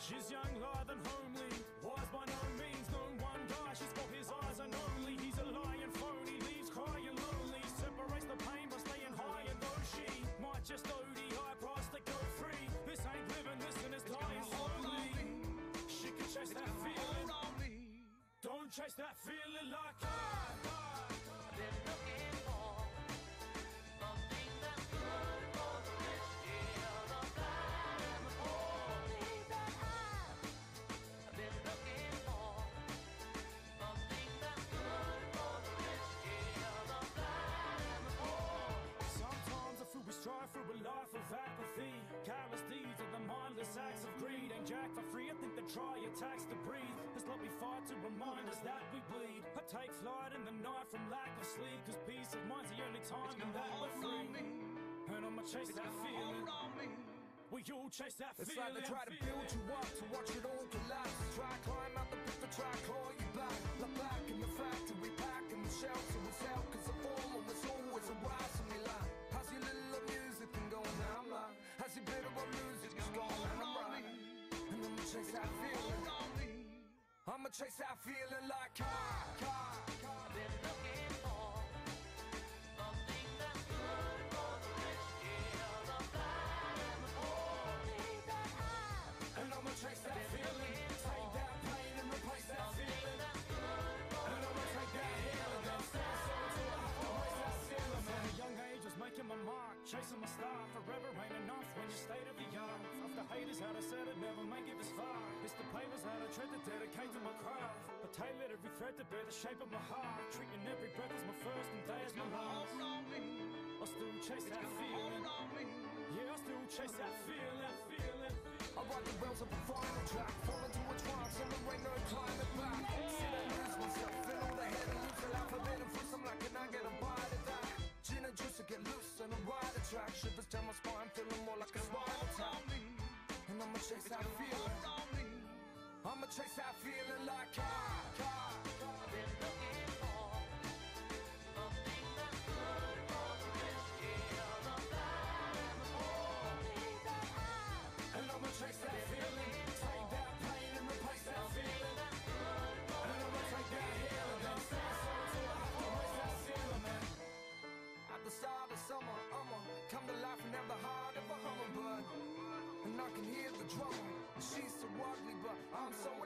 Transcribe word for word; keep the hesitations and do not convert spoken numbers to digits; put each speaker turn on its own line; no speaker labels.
She's young, lithe and homely, wise by no means, no one guy, she's got his eyes and only. He's a lying phony, leaves crying lonely, separates the pain by staying high, and though she might just O D high price to go free, this ain't living, this and it's dying slowly. She can chase that feeling, don't chase that feeling like I, I've been looking for something that's good for the risky, the blind and the poor. That I've been looking for something that's good for the risky, the blind and the poor. Sometimes I feel we strive through a life of apathy, careless deeds and the mindless acts of greed. Ain't jack for free, I think they try attacks to breathe. Let's let me fight to remind us that we bleed. I take flight in the night from lack of sleep, cause peace of mind's the only time in that we're free. And I'ma chase that feeling. We all chase that
it's
feeling.
It's like they try to build you up to watch it all collapse. Try climb out the pit to try claw you back. Like back in the factory, back in the shelter was out, cause the fallen was always a rise in me like. How's your little music been going down like? How's your bit of a music just going and I'm right? And I'ma chase that feeling. I'ma chase that feeling like I, I've been looking for something that's good for the risky, the blind and the poor. And I'ma chase that feeling, take that pain and replace that feeling. And I'ma take that healing and stand so until I have to raise that ceiling. From a young age was making my mark, chasing my star. Forever ain't enough when you stay to the yard. After haters had I said I'd never make it this far. It's the papers that I tried to dedicate to my craft. But tailored every thread to bear the shape of my heart. Treating every breath as my first and day as my last. I still chase that feeling. Yeah, I still chase that feeling, feeling. I ride the rails of a final track, fall into a trance and there ain't no climbing back. See I lose myself, fill all the head and lose the alphabet and fruits. I'm like, can I get a bite of that? Gin and juice to get loose and I ride a track. Shivers down my spine, feeling more like a spinal tap. And I'ma chase that feeling. I'ma chase that feeling like I, I've been looking for something that's good for the risky, the blind and the poor. And I'ma chase that feeling, take that pain and replace that feeling. And I'ma take that healing and stand so until I have to raise that ceiling, man. At the start of summer, I'ma come to life and have the heart of a hummingbird. And I can hear the drummer, she's so ugly but I'm so